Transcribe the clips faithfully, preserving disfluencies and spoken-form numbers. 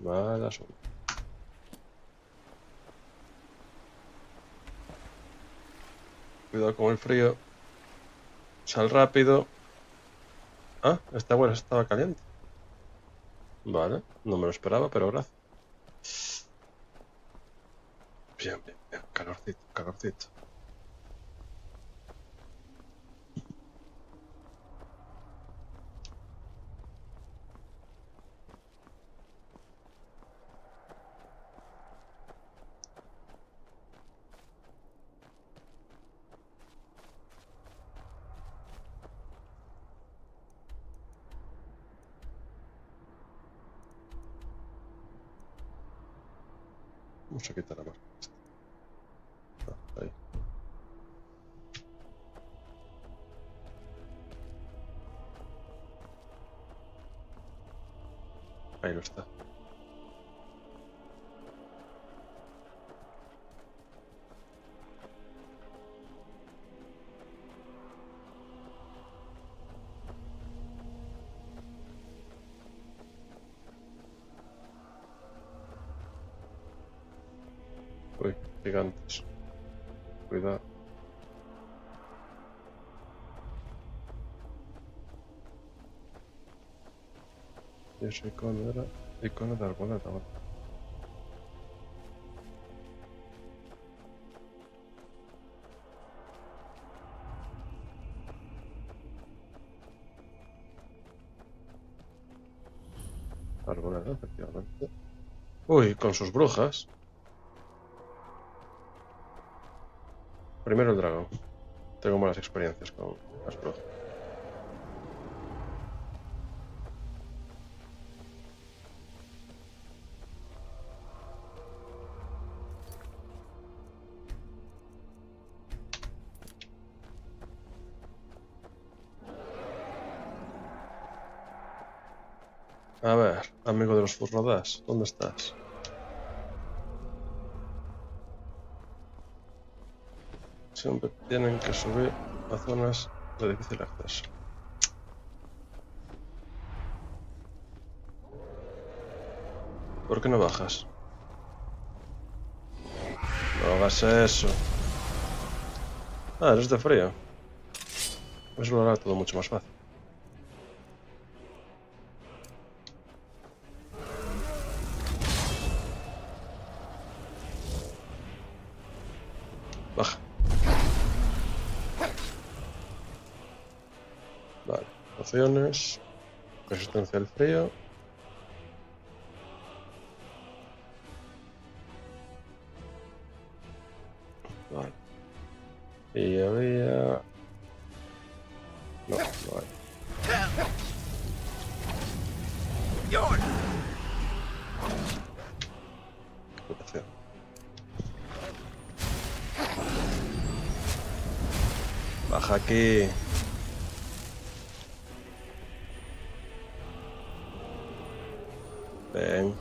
Mal asunto. Cuidado con el frío. Sal rápido. Ah, esta agua estaba caliente. Vale, no me lo esperaba, pero gracias. Bien, bien, bien. Calorcito, calorcito. Vamos a quitar la marca. Ah, ahí. Ahí lo está. Uy, gigantes. Cuidado. Y ese icono era icono de arboleda. Vale. Arboleda, efectivamente. Uy, con sus brujas. Primero el dragón. Tengo malas experiencias con las brujas. A ver, amigo de los Furrodas, ¿dónde estás? Siempre tienen que subir a zonas de difícil acceso. ¿Por qué no bajas? No hagas eso. Ah, eres de frío. Eso lo hará todo mucho más fácil. Baja. Vale. Pociones. Resistencia al frío. Vale. Y había... No, no hay. Rotación. Baja aquí. Ven.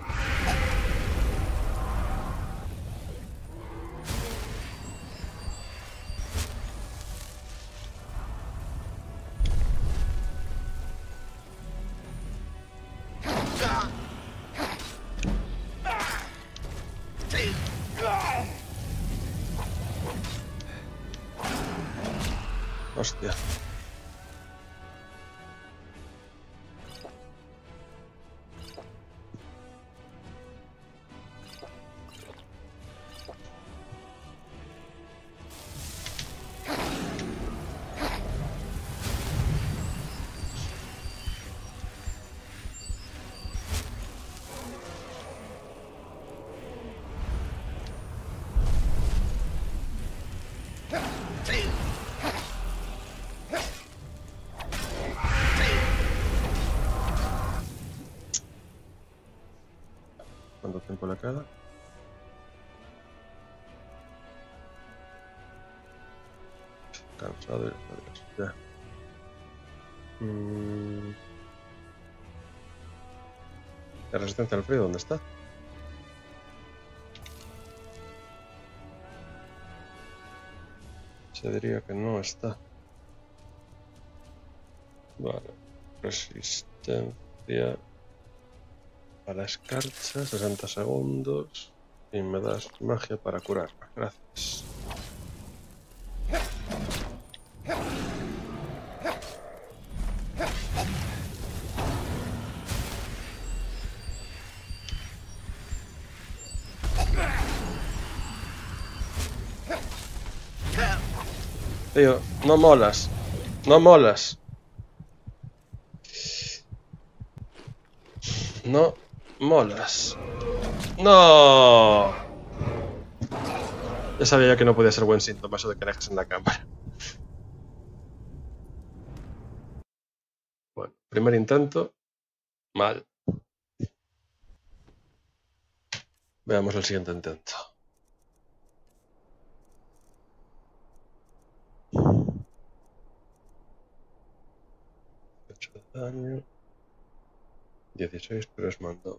Hostia. ¿Cuánto tiempo le queda? Cansado y adiós. Ya. Mm. ¿La resistencia al frío dónde está? Se diría que no está. Vale. Resistencia A la escarcha, sesenta segundos. Y me das magia para curarme. Gracias. Tío, no molas. No molas. No molas. ¡No! Ya sabía yo que no podía ser buen síntoma eso de que alejes en la cámara. Bueno, primer intento. Mal. Veamos el siguiente intento. ocho de daño. dieciséis, pero es mando.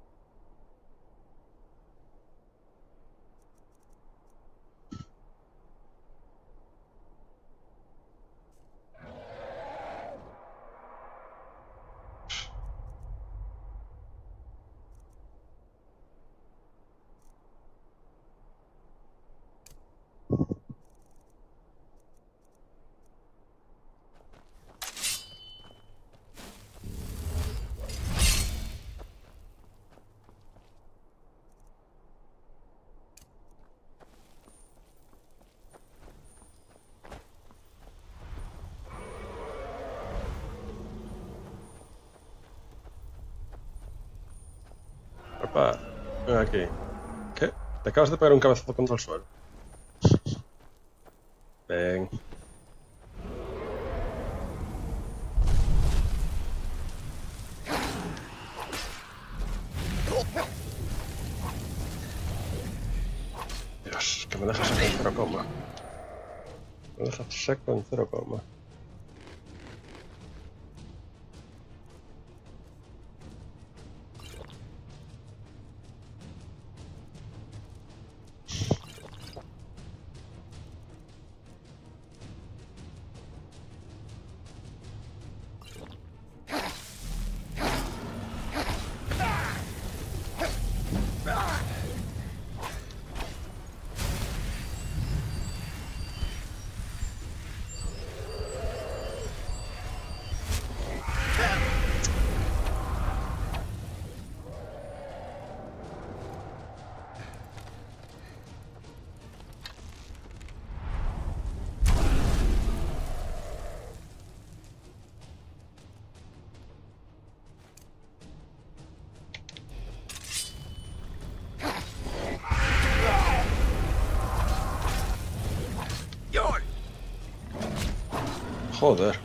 Papá, ven aquí. ¿Qué? Te acabas de pegar un cabezazo contra el suelo. Ven. Dios, que me dejas seco en cero coma. Me dejas seco en cero coma. Joder.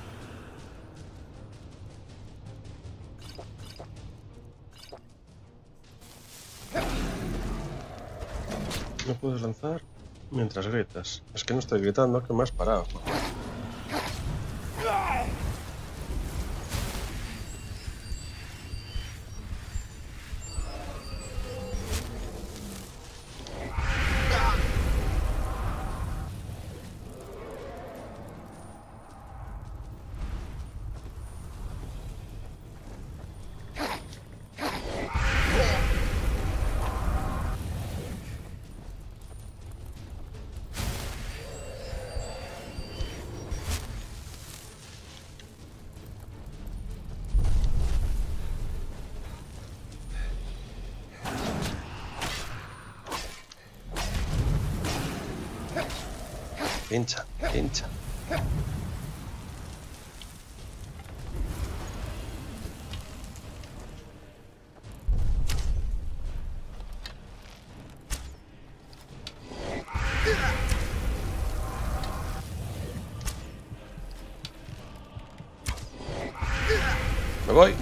No puedes lanzar mientras gritas. Es que no estoy gritando, que me has parado. Pincha, pincha. Me voy.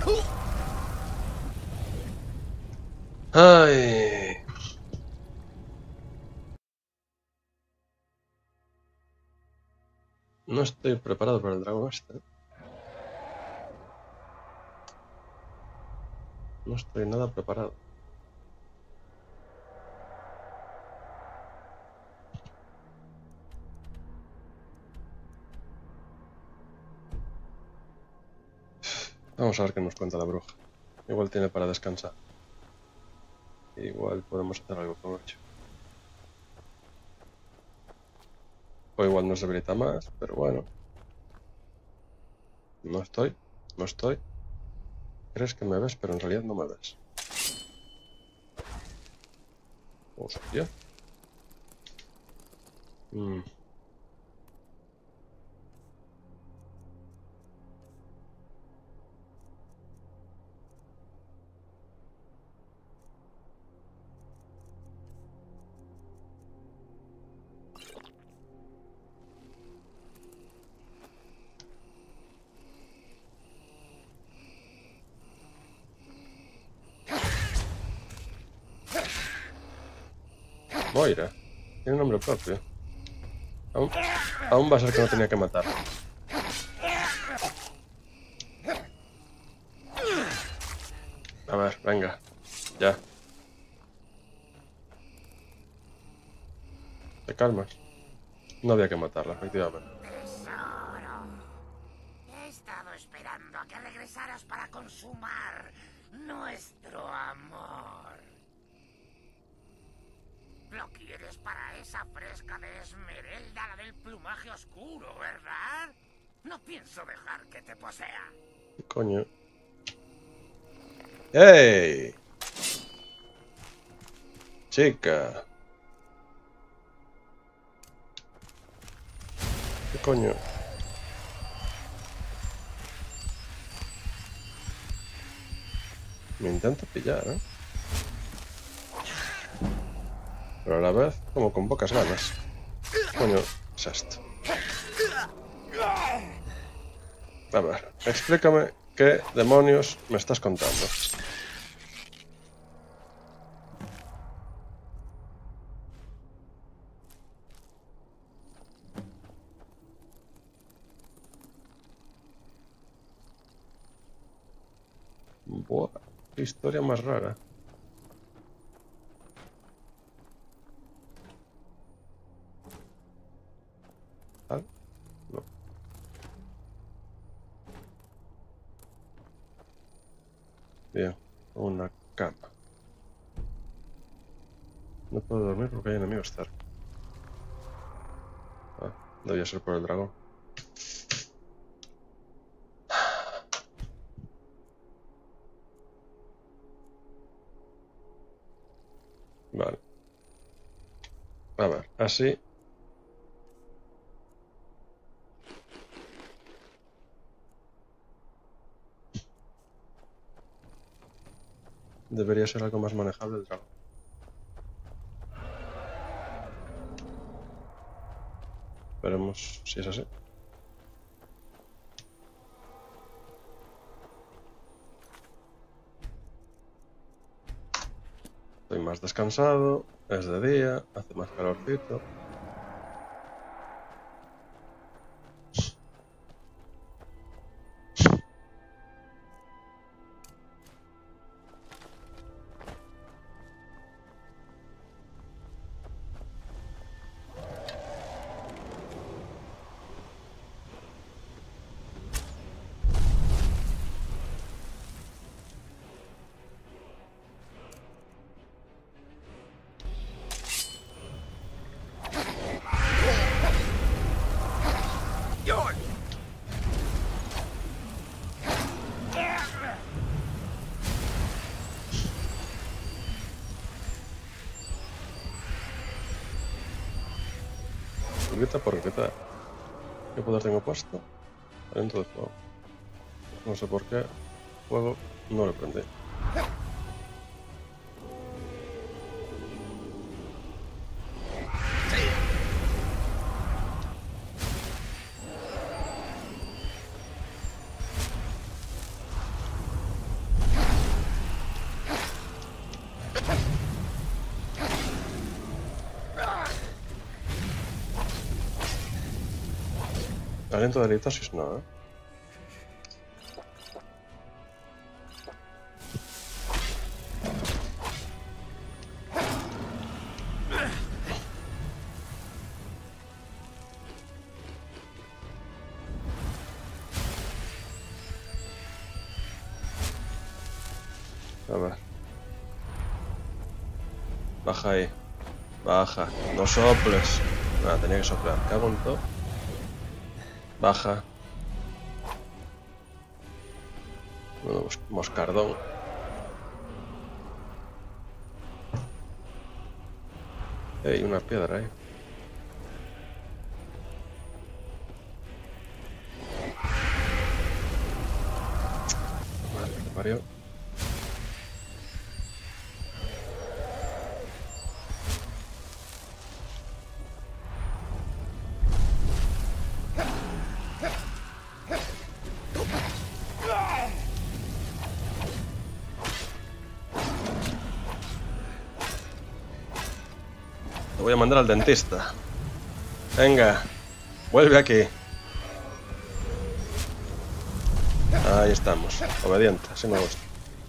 Ay. No estoy preparado para el dragón este. No estoy nada preparado. Vamos a ver qué nos cuenta la bruja. Igual tiene para descansar. Igual podemos hacer algo con ello. O igual nos debilita más, pero bueno. No estoy, no estoy. Crees que me ves, pero en realidad no me ves. Hostia. Mm. Moira. Tiene nombre propio. Aún, aún va a ser que no tenía que matarlo. A ver, venga. Ya. ¿Te calmas? No había que matarla, efectivamente. Tesoro. He estado esperando a que regresaras para consumar nuestro amor. Lo quieres para esa fresca de Esmeralda, la del plumaje oscuro, ¿verdad? No pienso dejar que te posea. ¿Qué coño? ¡Ey! Chica. ¿Qué coño? Me intento pillar, ¿eh? Pero a la vez, como con pocas ganas. ¿Qué coño es esto? A ver, explícame qué demonios me estás contando. Buah, qué historia más rara. ¿Ah? No. Bien, una cama. No puedo dormir porque hay enemigos cerca. Ah, debía ser por el dragón. Vale. A ver, así. Debería ser algo más manejable el dragón. Veremos si es así. Estoy más descansado, es de día, hace más calorcito. Grita por gritar. ¿Qué poder tengo puesto? Aliento de fuego. No sé por qué. Fuego no lo prendí. Aliento de litosis no, ¿eh? A ver. Baja ahí. Baja. No soples. Nada, tenía que soplar. Cago en todo. Baja. Bueno, moscardón. Hay una piedra ahí. Madre que parió. Te voy a mandar al dentista. Venga, vuelve aquí. Ahí estamos, obediente, así me gusta.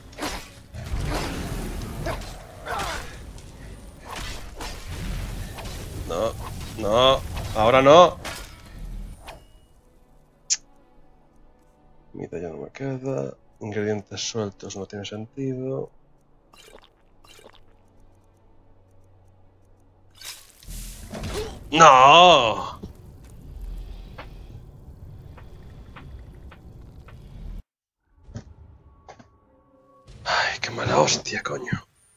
No, no, ahora no. Mida ya no me queda. Ingredientes sueltos no tiene sentido. ¡No! Ay, qué mala hostia, coño.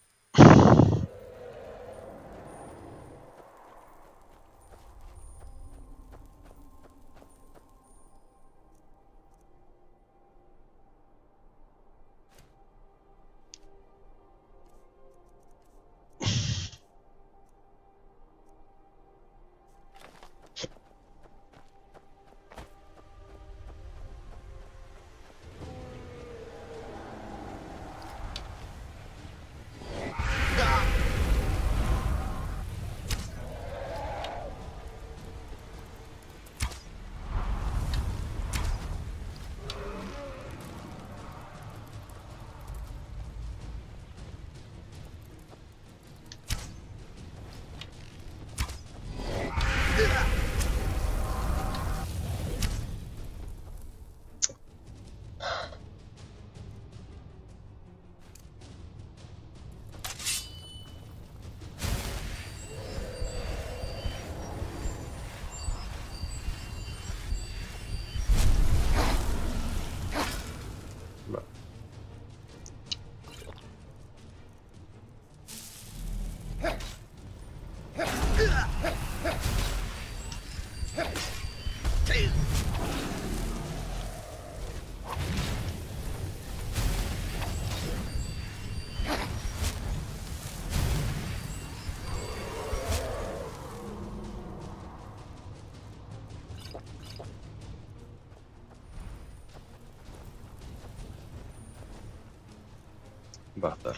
Va a hacer.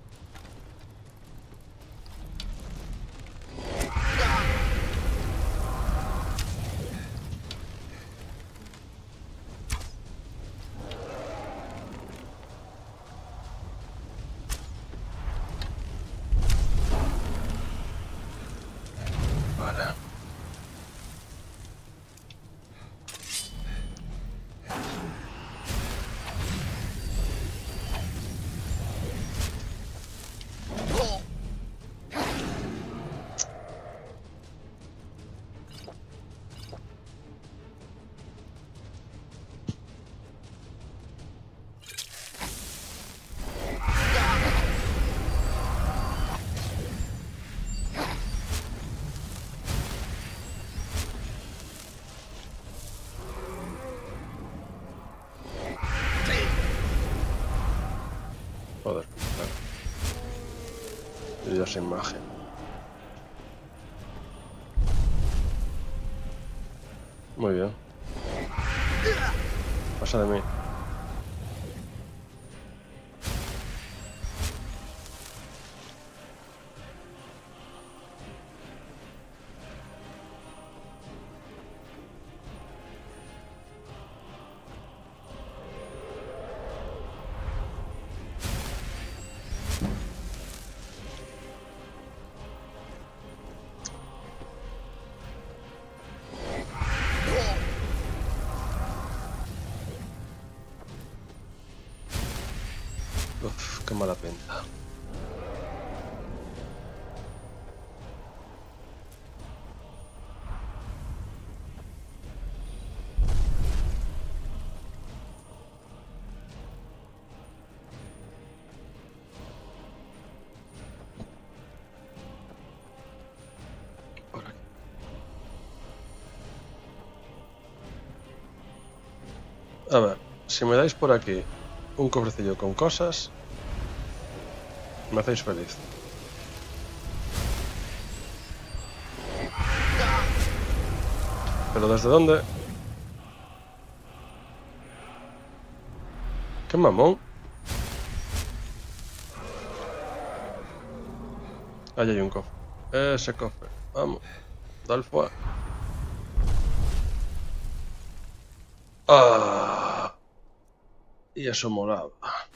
Vale. Joder, claro. Y esa imagen. Muy bien. Pasa de mí. Uf, qué mala pinta. A ver, si me dais por aquí un cofrecillo con cosas, me hacéis feliz. ¿Pero desde dónde? ¡Qué mamón! Ahí hay un cofre. Ese cofre. Vamos. Da el fuego. ¡Ah! Y eso molaba.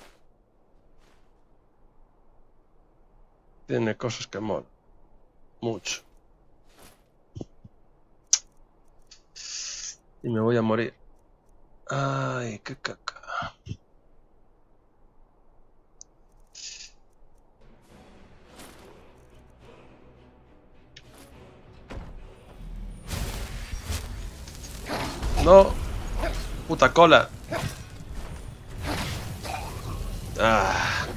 Tiene cosas que molan. Mucho. Y me voy a morir. ¡Ay, qué caca! ¡No! ¡Puta cola! ¡Ah!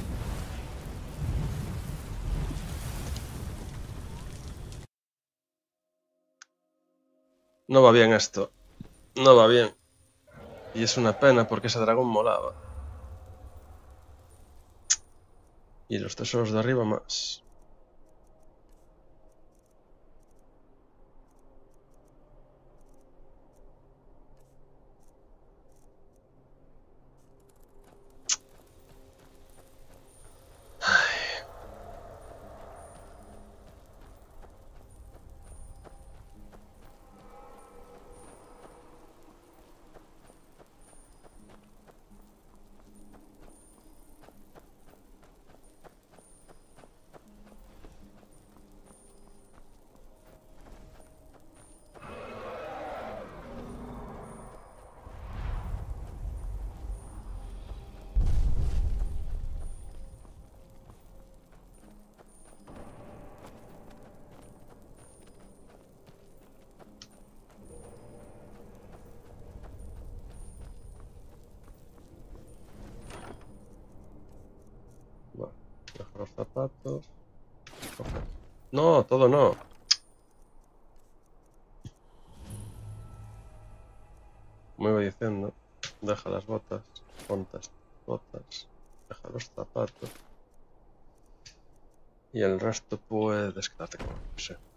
No va bien esto. No va bien. Y es una pena porque ese dragón molaba. Y los tesoros de arriba más. Bueno, dejo los zapatos. Coge. No, todo no. Como iba diciendo, deja las botas, ponte las botas, deja los zapatos. Y el resto puedes quedarte con lo que sea.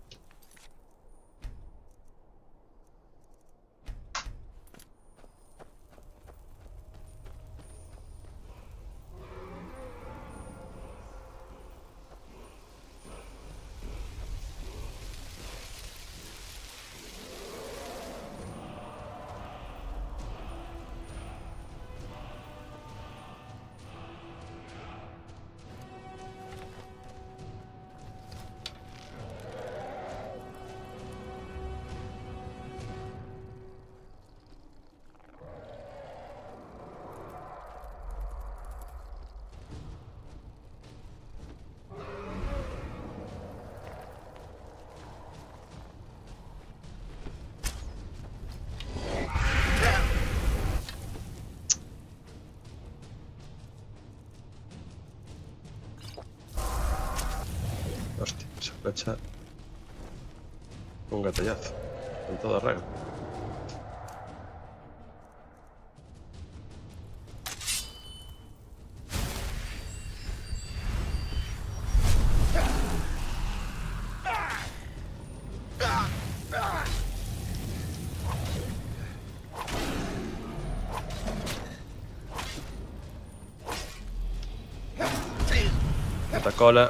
Hostia, esa flecha. Un gatallazo. En toda regla. Puta cola.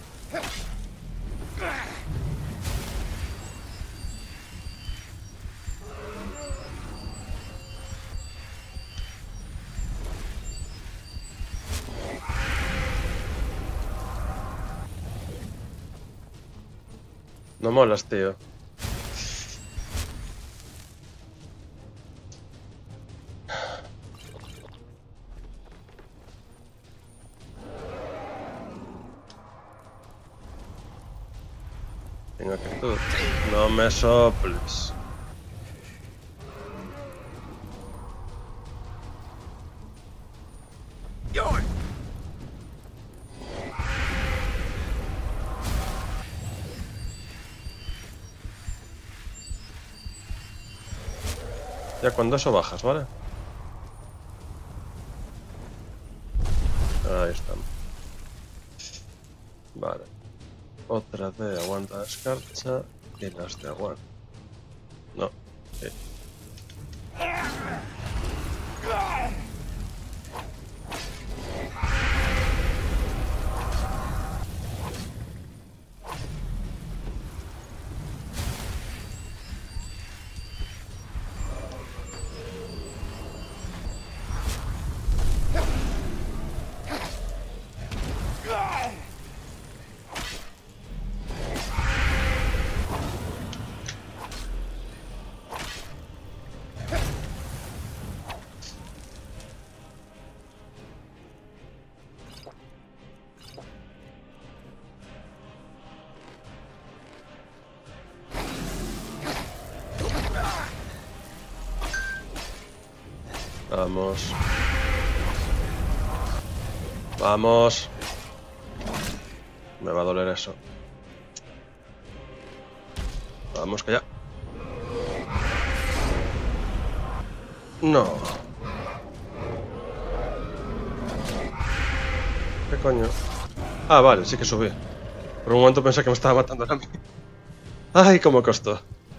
No molas, tío. Venga, que tú. No me soples. Ya cuando eso bajas, ¿vale? Ahí estamos. Vale. Otra de aguanta la escarcha y las de aguanta. No. Sí. Vamos. Vamos. Me va a doler eso. Vamos que ya. No. ¿Qué coño? Ah, vale, sí que subí. Por un momento pensé que me estaba matando a mí. Ay, cómo costó.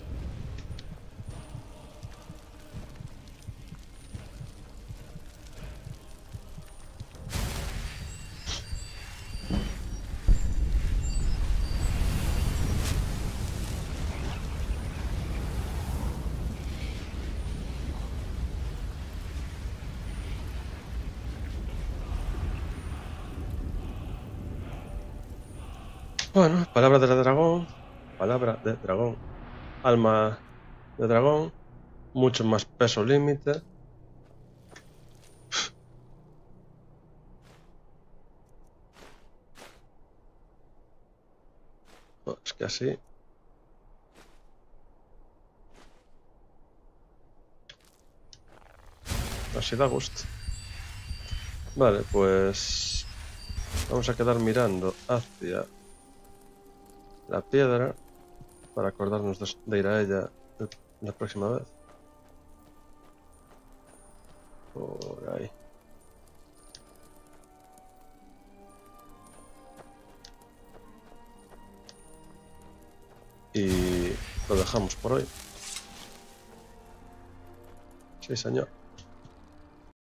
Bueno, palabra de dragón. Palabra de dragón. Alma de dragón. Mucho más peso límite. Oh, es que así. Así da gusto. Vale, pues vamos a quedar mirando hacia la piedra para acordarnos de, de ir a ella la próxima vez. Por ahí. Y lo dejamos por hoy. Sí, señor.